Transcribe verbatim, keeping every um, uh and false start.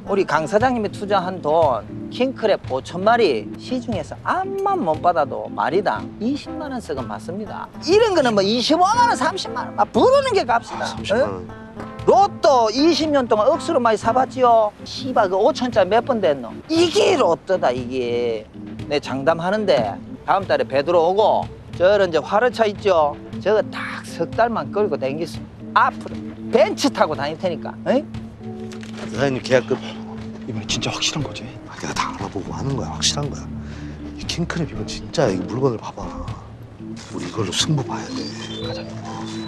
우리 강 사장님이 투자한 돈 킹크랩 오천 마리 시중에서 암만 못 받아도 마리당 이십만 원 씩은 받습니다. 이런 거는 뭐 이십오만 원, 삼십만 원 막 부르는 게 값이다. 삼십만 원. 로또 이십 년 동안 억수로 많이 사봤지요. 씨발 그 오천짜리 몇 번 됐노? 이게 로또다 이게. 내 장담하는데 다음 달에 배 들어오고 저런 이제 화르차 있죠? 저거 딱 석 달만 끌고 다니겠어. 앞으로 벤츠 타고 다닐 테니까. 응? 사장님 계약금. 이번에 진짜 확실한 거지? 아, 내가 다 알아보고 하는 거야. 확실한 거야. 이 킹크랩 이건 진짜 이 물건을 봐봐. 우리 이걸로 승부 봐야 돼. 가자.